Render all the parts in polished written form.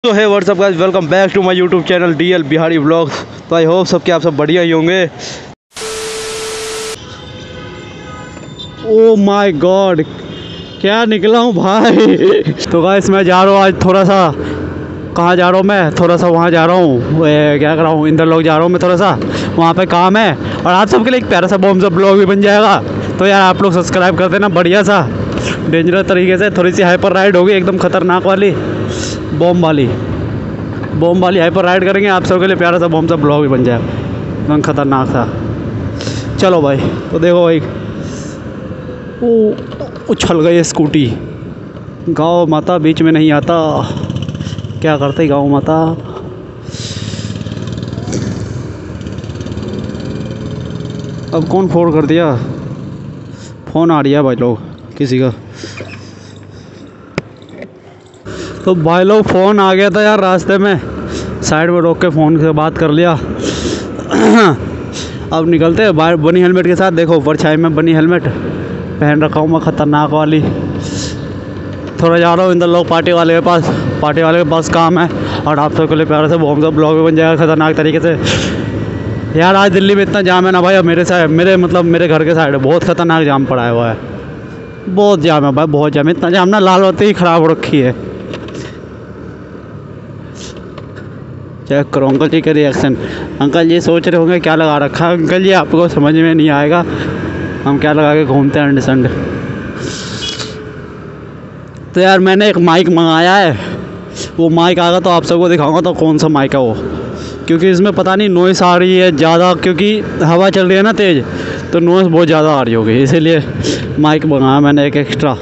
तो है what's up guys, welcome back to my YouTube channel DL Bihari vlogs. तो I hope सबके आप सब बढ़िया ही होंगे। ओ माय गॉड, क्या निकला हूँ भाई। तो गाइस मैं जा रहा हूँ आज थोड़ा सा, कहाँ जा रहा हूँ मैं, थोड़ा सा वहाँ जा रहा हूँ, क्या कर रहा हूँ, इंदरलोक जा रहा हूँ मैं, थोड़ा सा वहाँ पे काम है। और आप सबके लिए एक प्यारा सा बॉम्ब सा ब्लॉग भी बन जाएगा। तो यार आप लोग सब्सक्राइब कर देना बढ़िया सा, डेंजरस तरीके से। थोड़ी सी हाइपर राइड होगी, एकदम खतरनाक वाली, बॉम्ब वाली हाइपर राइड करेंगे। आप सबके लिए प्यारा सा बॉम्ब सा ब्लॉग भी बन जाएगा, एकदम खतरनाक सा। चलो भाई, तो देखो भाई, उछल गई स्कूटी। गाँव माता बीच में नहीं आता, क्या करते गाँव माता। अब कौन फोन कर दिया, फ़ोन आ रही है भाई लोग किसी का। तो भाई लोग फ़ोन आ गया था यार रास्ते में, साइड में रोक के फ़ोन से बात कर लिया। अब निकलते हैं बाहर बनी हेलमेट के साथ। देखो परछाई में बनी हेलमेट पहन रखा हूँ मैं, ख़तरनाक वाली। थोड़ा जा रहा हूँ इंदरलोक पार्टी वाले के पास काम है। और आप सबके लिए प्यारा से बॉम्ब सा ब्लॉग भी बन जाएगा खतरनाक तरीके से। यार आज दिल्ली में इतना जाम है ना भाई। अब मेरे घर के साइड बहुत ख़तरनाक जाम पड़ा है हुआ है, बहुत जाम है भाई, बहुत जाम। इतना जाम ना, लाल बत्ती ही ख़राब हो रखी है। चेक करो अंकल जी का रिएक्शन। अंकल जी सोच रहे होंगे क्या लगा रखा है। अंकल जी आपको समझ में नहीं आएगा हम क्या लगा के घूमते हैं अंड संड। तो यार मैंने एक माइक मंगाया है, वो माइक आएगा तो आप सबको दिखाऊंगा तो कौन सा माइक है वो। क्योंकि इसमें पता नहीं नॉइस आ रही है ज़्यादा, क्योंकि हवा चल रही है ना तेज़, तो नॉइस बहुत ज़्यादा आ रही होगी, इसीलिए माइक मंगाया मैंने एक एक्स्ट्रा।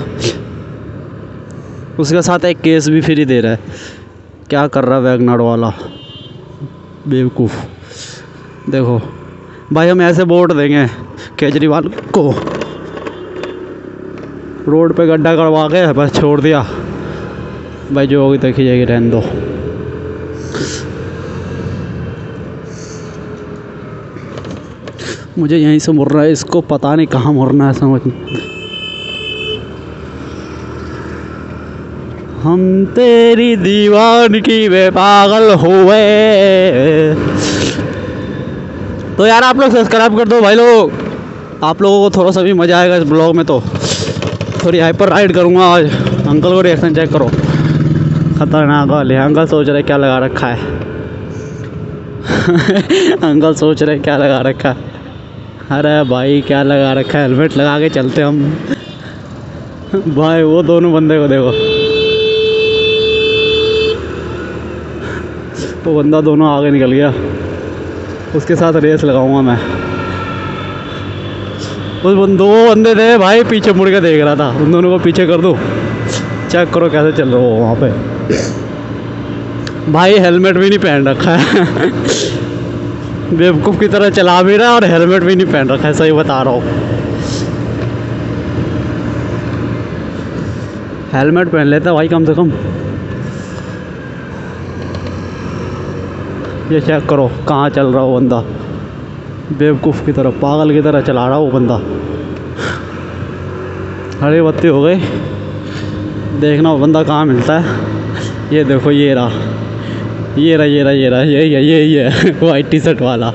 उसके साथ एक केस भी फ्री दे रहा है। क्या कर रहा है वैगनर वाला बेवकूफ़। देखो भाई, हम ऐसे वोट देंगे केजरीवाल को, रोड पे गड्ढा करवा के बस छोड़ दिया भाई, जो होगी देखी जाएगी, रहने दो। मुझे यहीं से मुड़ना है, इसको पता नहीं कहाँ मुड़ना है, समझ नहीं। हम तेरी दीवानगी में पागल हुए। तो यार आप लोग सब्सक्राइब कर दो भाई लोग, आप लोगों को थोड़ा सा भी मज़ा आएगा इस ब्लॉग में। तो थोड़ी हाइपर राइड करूँगा आज। अंकल को रिएक्शन चेक करो, खतरनाक वाले। अंकल सोच रहे क्या लगा रखा है। अंकल सोच रहे क्या लगा रखा है। अरे भाई क्या लगा रखा है, हेलमेट लगा के चलते हम। भाई वो दोनों बंदे को देखो, वो बंदा दोनों आगे निकल गया, उसके साथ रेस लगाऊंगा मैं। दो बंदे थे भाई, पीछे मुड़ के देख रहा था, उन दोनों को पीछे कर दूँ। चेक करो कैसे चल रहा हो वहाँ पे। भाई हेलमेट भी नहीं पहन रखा है। बेवकूफ़ की तरह चला भी रहा है और हेलमेट भी नहीं पहन रखा है, सही बता रहा हूँ। हेलमेट पहन लेता भाई कम से कम। ये चेक करो कहाँ चल रहा हो बंदा, बेवकूफ़ की तरह, पागल की तरह चला रहा वो बंदा। हरी बत्ती हो गई, देखना वो बंदा कहाँ मिलता है। ये देखो, ये रहा वाइट टी शर्ट वाला।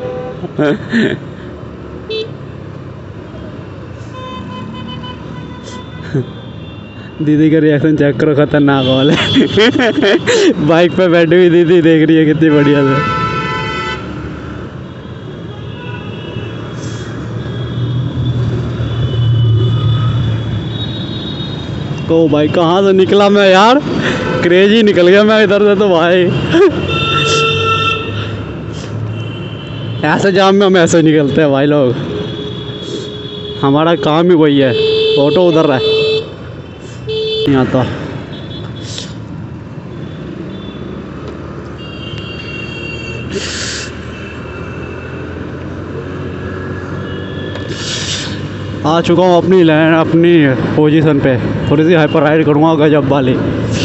दीदी का रिएक्शन चेक करो, खतरनाक वाले। बाइक पे बैठी हुई दीदी देख रही है कितनी बढ़िया से। तो भाई कहाँ से निकला मैं यार, क्रेजी निकल गया मैं इधर से। तो भाई ऐसे जाम में हम ऐसे निकलते हैं भाई लोग, हमारा काम ही वही है। ऑटो उधर है, नहीं आता। आ चुका हूँ अपनी लाइन, अपनी पोजीशन पे। थोड़ी सी हाइपर राइड करूँगा गजब वाली।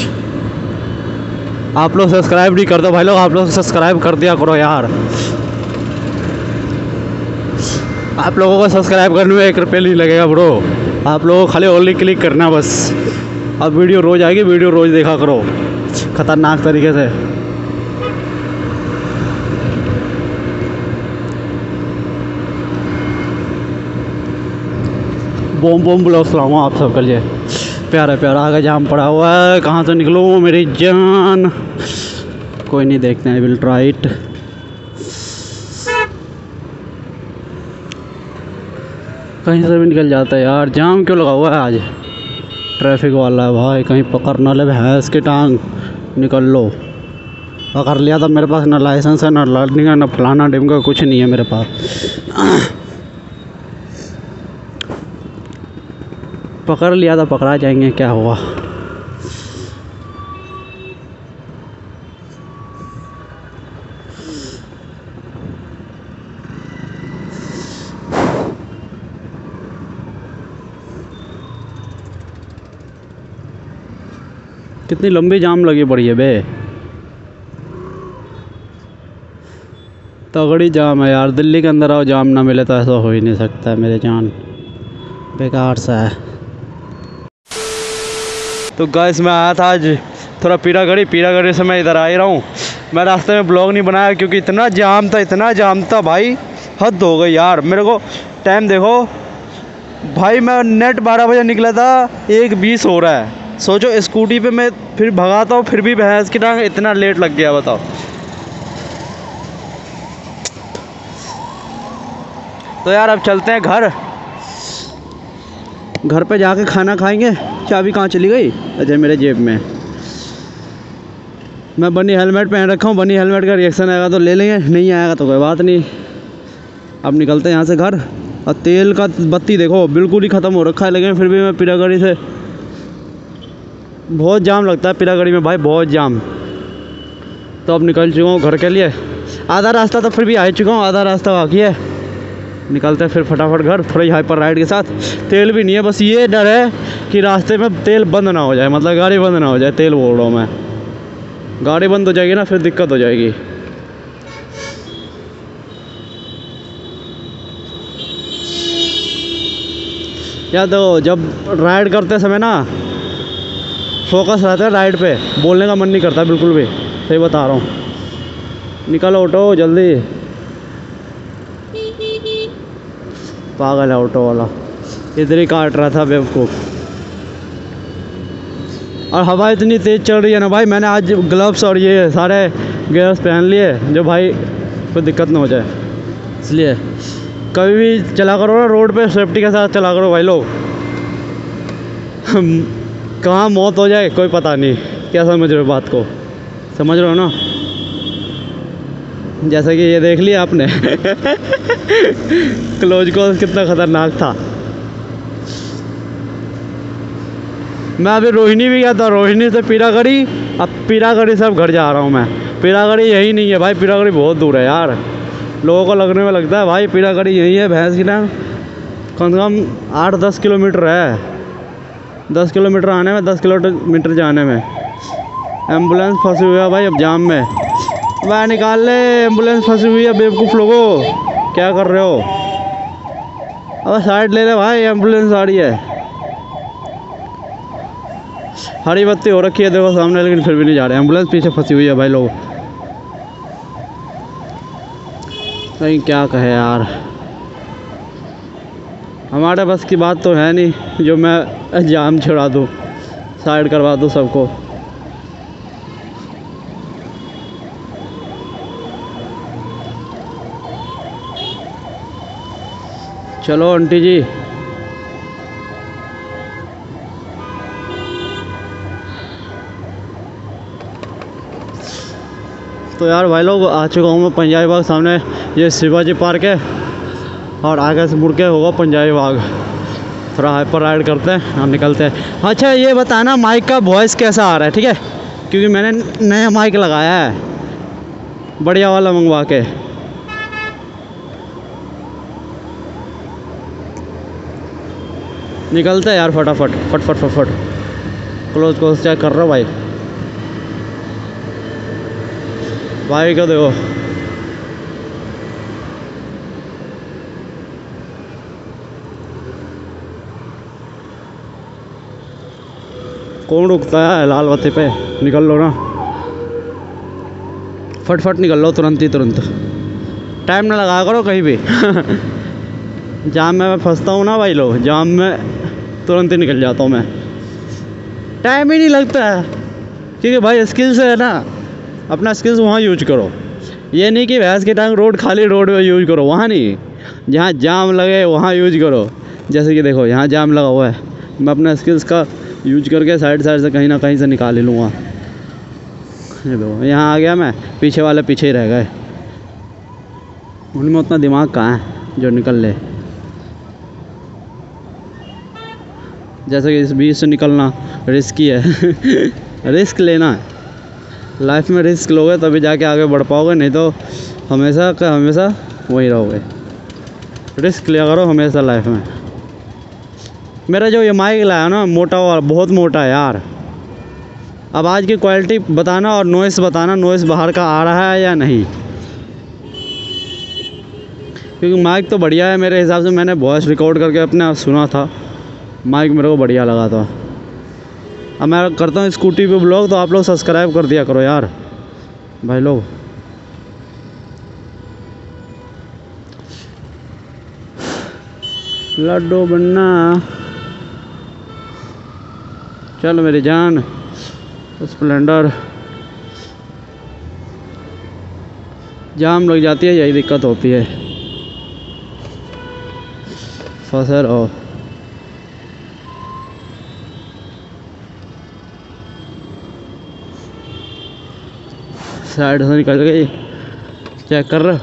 आप लोग सब्सक्राइब नहीं करते भाई लोग, आप लोग सब्सक्राइब कर दिया करो यार। आप लोगों को सब्सक्राइब करने में 1 रुपये नहीं लगेगा ब्रो, आप लोगों को खाली ओनली क्लिक करना बस। अब वीडियो रोज़ आएगी, वीडियो रोज़ देखा करो। ख़तरनाक तरीके से। बॉम बॉम ब्लॉग्स लाऊंगा आप सबके लिए। प्यारा प्यारा आगे जाम पड़ा हुआ है, कहाँ से निकलूँ मेरी जान। कोई नहीं, देखते हैं, विल ट्राई इट। कहीं से भी निकल जाता है यार, जाम क्यों लगा हुआ है आज। ट्रैफिक वाला है भाई, कहीं पकड़ ना ले भैंस की टांग। निकल लो, पकड़ लिया था। मेरे पास ना लाइसेंस है, ना लर्निंग है, ना फलाना डिमका, कुछ नहीं है मेरे पास। पकड़ लिया था, पकड़ा जाएंगे, क्या हुआ। कितनी लंबी जाम लगी पड़ी है बे, तगड़ी जाम है यार। दिल्ली के अंदर आओ जाम ना मिले तो ऐसा हो ही नहीं सकता है मेरे जान, बेकार सा है। तो गाइस मैं आया था आज थोड़ा पीरागढ़ी से मैं इधर आ ही रहा हूँ। मैं रास्ते में ब्लॉग नहीं बनाया क्योंकि इतना जाम था भाई, हद हो गई यार। मेरे को टाइम देखो भाई, मैं नेट 12 बजे निकला था, 1:20 हो रहा है। सोचो स्कूटी पे मैं फिर भगाता हूँ, फिर भी भैंस की टांग इतना लेट लग गया, बताओ। तो यार अब चलते हैं घर पे जाके खाना खाएंगे। चाबी कहाँ चली गई? अच्छा मेरे जेब में। मैं बनी हेलमेट पहन रखा हूँ, बनी हेलमेट का रिएक्शन आएगा तो ले लेंगे, नहीं आएगा तो कोई बात नहीं। अब निकलते हैं यहाँ से घर। और तेल का बत्ती देखो बिल्कुल ही ख़त्म हो रखा है, लेकिन फिर भी मैं पीरागढ़ी से, बहुत जाम लगता है पीरागढ़ी में भाई, बहुत जाम। तो अब निकल चुका हूँ घर के लिए। आधा रास्ता तो फिर भी आ चुका हूँ, आधा रास्ता बाकी है। निकलते हैं फिर फटाफट घर, थोड़ी हाइपर राइड के साथ। तेल भी नहीं है, बस ये डर है कि रास्ते में तेल बंद ना हो जाए, मतलब गाड़ी बंद ना हो जाए। तेल बोल रहा हूँ मैं, गाड़ी बंद हो जाएगी ना फिर दिक्कत हो जाएगी। या तो जब राइड करते समय ना फोकस रहता है राइड पे, बोलने का मन नहीं करता बिल्कुल भी, सही बता रहा हूँ। निकलो ऑटो जल्दी, पागल है ऑटो वाला, इधर ही काट रहा था बेवकूफ़। और हवा इतनी तेज़ चल रही है ना भाई, मैंने आज ग्लव्स और ये सारे ग्लव्स पहन लिए जो भाई कोई दिक्कत ना हो जाए। इसलिए कभी भी चला करो ना रोड पे, सेफ्टी के साथ चला करो भाई लोग। कहाँ मौत हो जाए कोई पता नहीं। क्या समझ रहे हो बात को? समझ रहे हो ना? जैसा कि ये देख लिया आपने। क्लोज कॉल कितना ख़तरनाक था। मैं अभी रोहिणी भी गया था, रोहिणी से पीरागढ़ी, अब पीरागढ़ी से अब घर जा रहा हूँ मैं। पीरागढ़ी यही नहीं है भाई, पीरागढ़ी बहुत दूर है यार। लोगों को लगने में लगता है भाई पीरागढ़ी यही है, भैंस की टांग कम से कम 8-10 किलोमीटर है। 10 किलोमीटर आने में, 10 किलोमीटर जाने में। एम्बुलेंस फंसी हुई है भाई अब जाम में, वह निकाल ले। एम्बुलेंस फंसी हुई है बेवकूफ़ लोगों, क्या कर रहे हो? अब साइड ले ले भाई, एम्बुलेंस आ रही है। हरी बत्ती हो रखी है देखो सामने, लेकिन फिर भी नहीं जा रहे। एम्बुलेंस पीछे फंसी हुई है भाई लोग। नहीं क्या कहे यार, हमारे बस की बात तो है नहीं जो मैं जाम छुड़ा दूँ, साइड करवा दूँ सबको। चलो आंटी जी, तो यार भाई लोग आ चुका हूँ मैं पंजाबी बाग सामने। ये शिवाजी पार्क है और आगे से मुड़ के होगा पंजाबी बाग। थोड़ा हाइपर राइड करते हैं और निकलते हैं। अच्छा ये बताना माइक का वॉइस कैसा आ रहा है, ठीक है? क्योंकि मैंने नया माइक लगाया है, बढ़िया वाला मंगवा के। निकलते हैं यार फटाफट, फट। क्लोज चेक कर रहा हूँ भाई क्या देखो, कौन रुकता है लाल बत्ती पे? निकल लो ना। फटफट निकल लो तुरंत ही तुरंत, टाइम ना लगा करो कहीं भी। जाम में मैं फंसता हूँ ना भाई लोग, जाम में तुरंत ही निकल जाता हूँ मैं, टाइम ही नहीं लगता है। क्योंकि भाई स्किल्स है ना, अपना स्किल्स वहाँ यूज करो। ये नहीं कि भैंस की टांग रोड खाली रोड में यूज करो, वहाँ नहीं, जहाँ जाम लगे वहाँ यूज करो। जैसे कि देखो यहाँ जाम लगा हुआ है, मैं अपना स्किल्स का यूज करके साइड से कहीं ना कहीं से निकाल ही लूँगा। ये देखो यहाँ आ गया मैं, पीछे वाले पीछे ही रह गए, उनमें उतना दिमाग कहाँ है जो निकल ले। जैसे कि इस बीच से निकलना रिस्की है। रिस्क लेना है लाइफ में, रिस्क लोगे तभी जाके आगे बढ़ पाओगे, नहीं तो हमेशा का हमेशा वहीं रहोगे। रिस्क लिया करो हमेशा लाइफ में। मेरा जो ये माइक लाया ना मोटा और बहुत मोटा है यार। अब आज की क्वालिटी बताना और नॉइस बताना, नॉइस बाहर का आ रहा है या नहीं, क्योंकि माइक तो बढ़िया है मेरे हिसाब से। मैंने वॉइस रिकॉर्ड करके अपने आप सुना था, माइक मेरे को बढ़िया लगा था। अब मैं करता हूँ स्कूटी पे ब्लॉग, तो आप लोग सब्सक्राइब कर दिया करो यार भाई लोग। लड्डू बनना, चल मेरी जान स्प्लेंडर। जाम लग जाती है, यही दिक्कत होती है, फंसे रहो। साइड से निकल गई, चेक कर रहा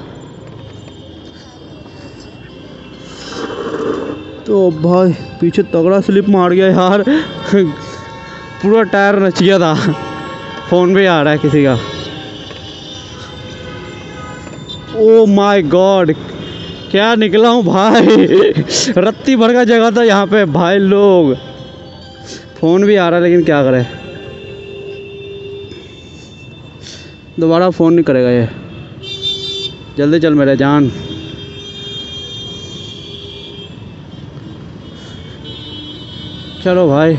तो भाई पीछे तगड़ा स्लिप मार गया यार। पूरा टायर नच गया था। फ़ोन भी आ रहा है किसी का। ओ माय गॉड, क्या निकला हूँ भाई। रत्ती भर का जगह था यहाँ पे भाई लोग। फ़ोन भी आ रहा है लेकिन क्या करें, दोबारा फ़ोन नहीं करेगा ये। जल्दी चल मेरे जान। चलो भाई,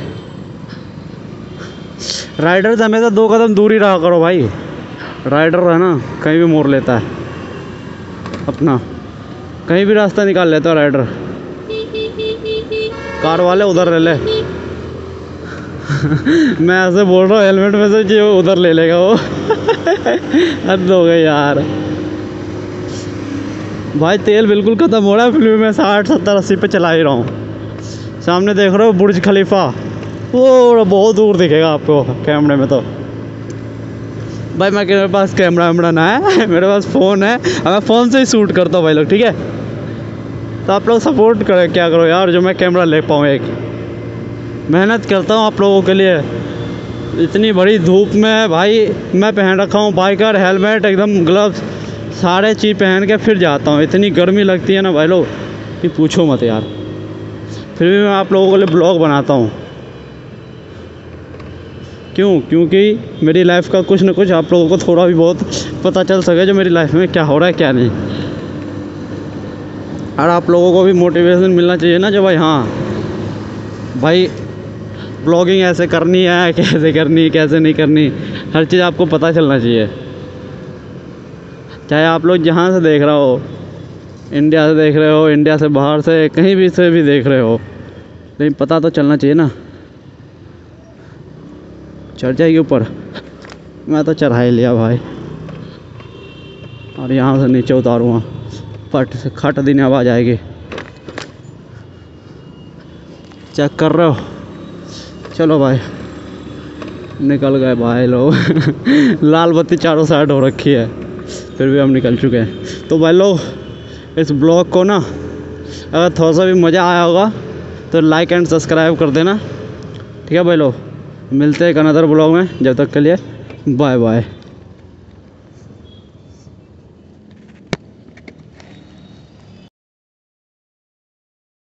राइडर से हमेशा 2 कदम दूर ही रहा करो भाई। राइडर है ना कहीं भी मोड़ लेता है अपना, कहीं भी रास्ता निकाल लेता है राइडर। कार वाले उधर ले ले। मैं ऐसे बोल रहा हूँ हेलमेट में से कि वो उधर ले लेगा वो। हद हो गई यार भाई। तेल बिल्कुल ख़त्म हो रहा है, फिर भी मैं 60 70 80 पे चला ही रहा हूँ। सामने देख रहे हो बुर्ज खलीफा, वो बहुत दूर दिखेगा आपको कैमरे में। तो भाई मैं मेरे पास कैमरा वैमरा ना है, मेरे पास फ़ोन है, मैं फ़ोन से ही शूट करता हूँ भाई लोग, ठीक है। तो आप लोग सपोर्ट करें, क्या करो यार, जो मैं कैमरा ले पाऊँ। एक मेहनत करता हूँ आप लोगों के लिए। इतनी बड़ी धूप में भाई मैं पहन रखा हूँ बाइकर हेलमेट, एकदम ग्लव्स, सारे चीज़ पहन के फिर जाता हूँ। इतनी गर्मी लगती है ना भाई लोग कि पूछो मत यार। फिर भी मैं आप लोगों के लिए ब्लॉग बनाता हूँ। क्यों? क्योंकि मेरी लाइफ का कुछ ना कुछ आप लोगों को थोड़ा भी बहुत पता चल सके, जो मेरी लाइफ में क्या हो रहा है क्या नहीं। और आप लोगों को भी मोटिवेशन मिलना चाहिए ना, जो भाई हाँ भाई ब्लॉगिंग ऐसे करनी है, कैसे करनी, कैसे नहीं करनी, हर चीज़ आपको पता चलना चाहिए। चाहे आप लोग जहाँ से देख रहे हो, इंडिया से देख रहे हो, इंडिया से बाहर से, कहीं भी से भी देख रहे हो, लेकिन पता तो चलना चाहिए ना। चढ़ जाएगी ऊपर, मैं तो चढ़ा ही लिया भाई। और यहाँ से नीचे उतारूँगा, पट से खट देने आवाज़ आएगी। चेक कर रहे हो? चलो भाई निकल गए भाई लोग। लाल बत्ती चारों साइड हो रखी है, फिर भी हम निकल चुके हैं। तो भाई लोग इस ब्लॉग को ना अगर थोड़ा सा भी मज़ा आया होगा तो लाइक एंड सब्सक्राइब कर देना, ठीक है भाई लोग। मिलते हैं एक अनदर ब्लॉग में, जब तक के लिए बाय बाय।